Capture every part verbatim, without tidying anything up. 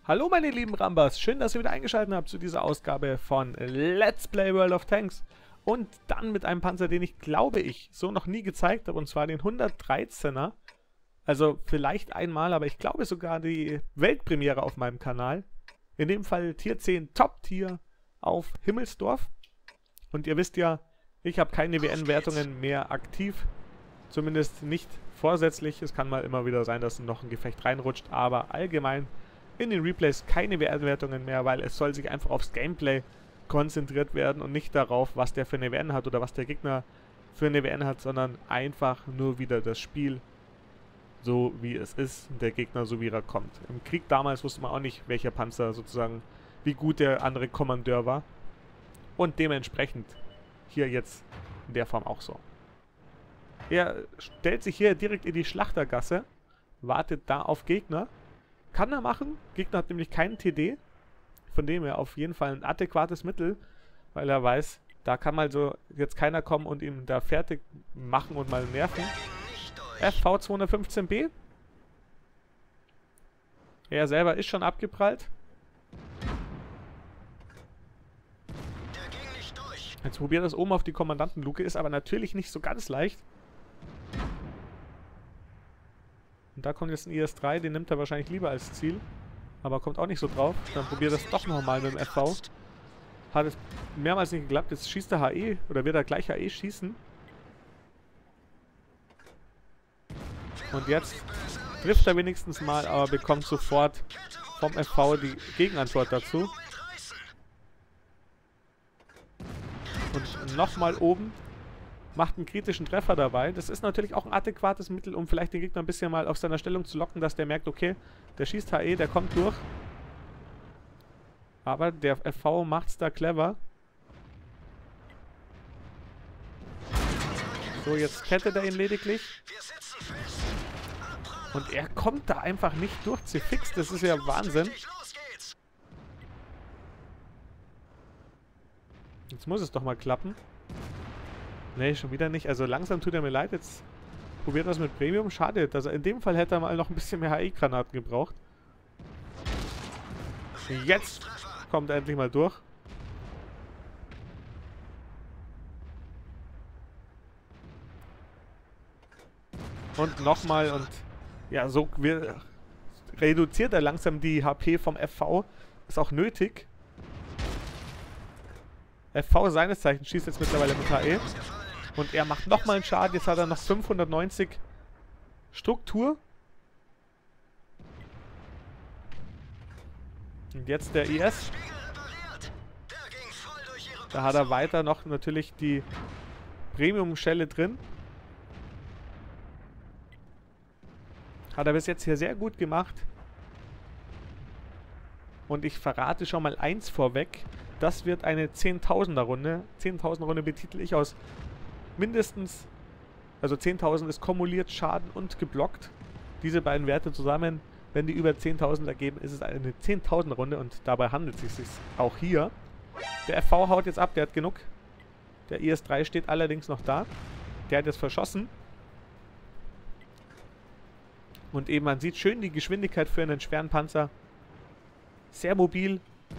Hallo meine lieben Rambas, schön, dass ihr wieder eingeschaltet habt zu dieser Ausgabe von Let's Play World of Tanks. Und dann mit einem Panzer, den ich, glaube ich, so noch nie gezeigt habe, und zwar den hundertdreizehner. Also vielleicht einmal, aber ich glaube sogar die Weltpremiere auf meinem Kanal. In dem Fall Tier zehn Top-Tier auf Himmelsdorf. Und ihr wisst ja, ich habe keine W N-Wertungen mehr aktiv. Zumindest nicht vorsätzlich. Es kann mal immer wieder sein, dass noch ein Gefecht reinrutscht, aber allgemein in den Replays keine W N-Wertungen mehr, weil es soll sich einfach aufs Gameplay konzentriert werden und nicht darauf, was der für eine W N hat oder was der Gegner für eine W N hat, sondern einfach nur wieder das Spiel so wie es ist, der Gegner so wie er kommt. Im Krieg damals wusste man auch nicht, welcher Panzer sozusagen, wie gut der andere Kommandeur war. Und dementsprechend hier jetzt in der Form auch so. Er stellt sich hier direkt in die Schlachtergasse, wartet da auf Gegner. Kann er machen. Gegner hat nämlich keinen T D. Von dem her auf jeden Fall ein adäquates Mittel, weil er weiß, da kann mal so jetzt keiner kommen und ihn da fertig machen und mal nerven. F V zweihundertfünfzehn B. Er selber ist schon abgeprallt. Jetzt probiert das oben auf die Kommandantenluke, ist aber natürlich nicht so ganz leicht. Und da kommt jetzt ein I S drei, den nimmt er wahrscheinlich lieber als Ziel. Aber kommt auch nicht so drauf. Dann probiert das doch nochmal mit dem F V. Hat es mehrmals nicht geklappt. Jetzt schießt er H E oder wird er gleich H E schießen. Und jetzt trifft er wenigstens mal, aber bekommt sofort vom F V die Gegenantwort dazu. Und nochmal oben. Macht einen kritischen Treffer dabei. Das ist natürlich auch ein adäquates Mittel, um vielleicht den Gegner ein bisschen mal auf seiner Stellung zu locken, dass der merkt, okay, der schießt H E, der kommt durch. Aber der F V macht es da clever. So, jetzt kettet er ihn lediglich. Und er kommt da einfach nicht durch. C fix, das ist ja Wahnsinn. Jetzt muss es doch mal klappen. Nee, schon wieder nicht. Also langsam tut er mir leid. Jetzt probiert er es mit Premium. Schade. Also in dem Fall hätte er mal noch ein bisschen mehr H E-Granaten gebraucht. Jetzt kommt er endlich mal durch. Und nochmal und ja, so wir, reduziert er langsam die H P vom F V. Ist auch nötig. F V seines Zeichens schießt jetzt mittlerweile mit H E. Und er macht nochmal einen Schaden. Jetzt hat er noch fünfhundertneunzig Struktur. Und jetzt der I S. Da hat er weiter noch natürlich die Premium-Schelle drin. Hat er bis jetzt hier sehr gut gemacht. Und ich verrate schon mal eins vorweg. Das wird eine zehntausender Runde. zehntausender Runde betitel ich aus mindestens, also zehntausend ist kumuliert Schaden und geblockt. Diese beiden Werte zusammen, wenn die über zehntausend ergeben, ist es eine zehntausender Runde und dabei handelt es sich auch hier. Der F V haut jetzt ab, der hat genug. Der I S drei steht allerdings noch da. Der hat jetzt verschossen. Und eben, man sieht schön die Geschwindigkeit für einen schweren Panzer. Sehr mobil.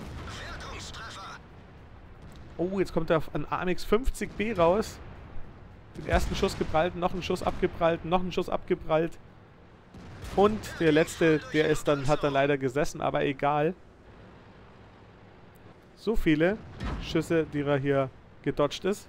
Oh, jetzt kommt da ein A M X fünfzig B raus. Den ersten Schuss geprallt, noch einen Schuss abgeprallt, noch einen Schuss abgeprallt. Und der letzte, der ist dann, hat dann leider gesessen, aber egal. So viele Schüsse, die er hier gedodged ist.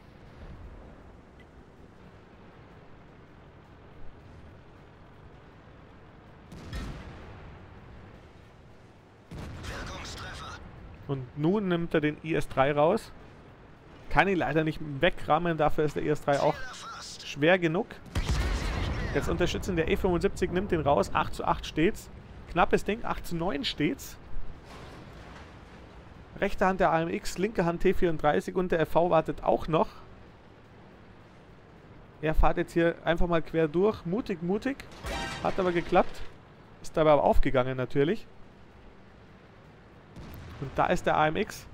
Und nun nimmt er den I S drei raus. Kann ihn leider nicht wegrammen, dafür ist der I S drei auch schwer genug. Jetzt unterstützen der E fünfundsiebzig, nimmt den raus. acht zu acht steht's. Knappes Ding, acht zu neun steht's. Rechte Hand der A M X, linke Hand T vierunddreißig und der F V wartet auch noch. Er fährt jetzt hier einfach mal quer durch. Mutig, mutig. Hat aber geklappt. Ist dabei aber aufgegangen natürlich. Und da ist der A M X.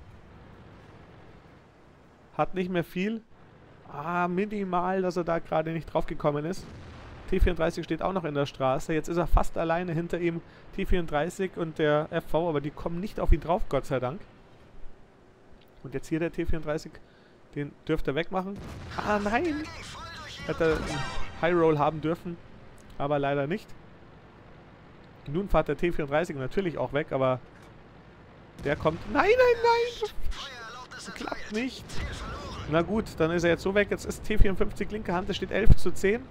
Hat nicht mehr viel. Ah, minimal, dass er da gerade nicht drauf gekommen ist. T vierunddreißig steht auch noch in der Straße. Jetzt ist er fast alleine hinter ihm. T vierunddreißig und der F V, aber die kommen nicht auf ihn drauf, Gott sei Dank. Und jetzt hier der T vierunddreißig, den dürfte er wegmachen. Ah, nein! Hätte einen High Roll haben dürfen, aber leider nicht. Nun fährt der T vierunddreißig natürlich auch weg, aber der kommt... Nein, nein, nein! Das klappt nicht. Na gut, dann ist er jetzt so weg. Jetzt ist T vierundfünfzig linke Hand, es steht elf zu zehn.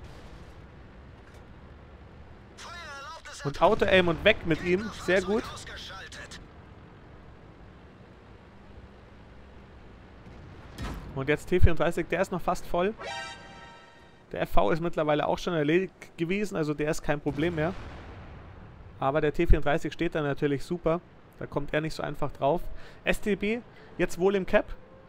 Und Auto-Aim und weg mit ihm. Sehr gut. Und jetzt T vierunddreißig, der ist noch fast voll. Der F V ist mittlerweile auch schon erledigt gewesen, also der ist kein Problem mehr. Aber der T vierunddreißig steht da natürlich super. Da kommt er nicht so einfach drauf. S T B, jetzt wohl im Cap.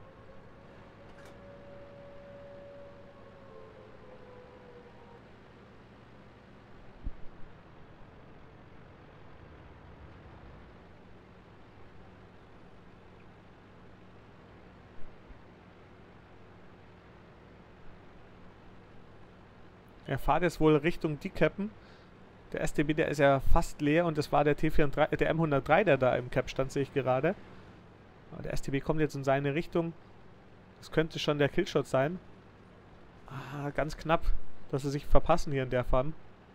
Er fährt jetzt wohl Richtung Decappen. Der S T B, der ist ja fast leer und das war der T vierunddreißig, der M hundertdrei, der da im Cap stand, sehe ich gerade. Aber der S T B kommt jetzt in seine Richtung. Das könnte schon der Killshot sein. Ah, ganz knapp, dass sie sich verpassen hier in der Farm.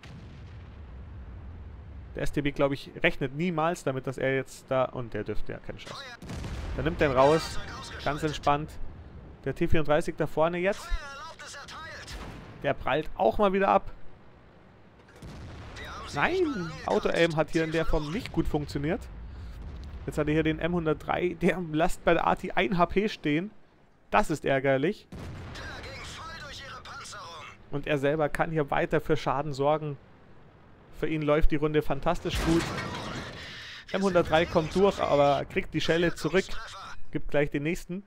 Der S T B, glaube ich, rechnet niemals damit, dass er jetzt da... Und der dürfte ja keinen Schuss. Dann nimmt er ihn raus. Ganz entspannt. Der T vierunddreißig da vorne jetzt. Der prallt auch mal wieder ab. Nein! Auto-Aim hat hier in der Form nicht gut funktioniert. Jetzt hat er hier den M hundertdrei. Der lässt bei der Arti ein H P stehen. Das ist ärgerlich. Und er selber kann hier weiter für Schaden sorgen. Für ihn läuft die Runde fantastisch gut. M hundertdrei kommt durch, aber kriegt die Schelle zurück. Gibt gleich den nächsten.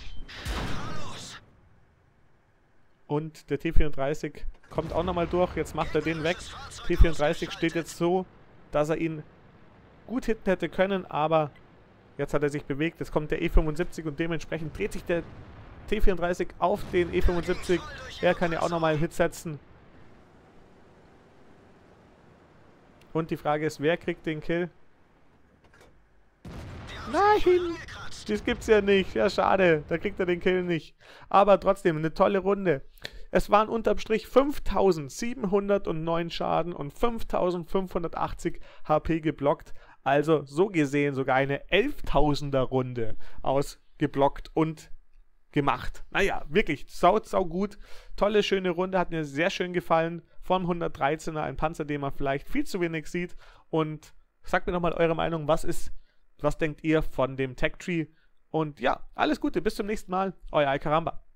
Und der T vierunddreißig kommt auch nochmal durch. Jetzt macht er den weg. T vierunddreißig steht jetzt so, dass er ihn gut hitten hätte können, aber jetzt hat er sich bewegt. Jetzt kommt der E fünfundsiebzig und dementsprechend dreht sich der T vierunddreißig auf den E fünfundsiebzig. Er kann ja auch nochmal einen Hit setzen. Und die Frage ist, wer kriegt den Kill? Nein! Das gibt's ja nicht. Ja, schade. Da kriegt er den Kill nicht. Aber trotzdem, eine tolle Runde. Es waren unterm Strich fünftausendsiebenhundertneun Schaden und fünftausendfünfhundertachtzig H P geblockt. Also so gesehen sogar eine elftausender Runde ausgeblockt und gemacht. Naja, wirklich sau, sau gut. Tolle, schöne Runde. Hat mir sehr schön gefallen. Vom hundertdreizehner, ein Panzer, den man vielleicht viel zu wenig sieht. Und sagt mir nochmal eure Meinung. Was ist, was denkt ihr von dem Tech Tree? Und ja, alles Gute. Bis zum nächsten Mal. Euer Alcaramba.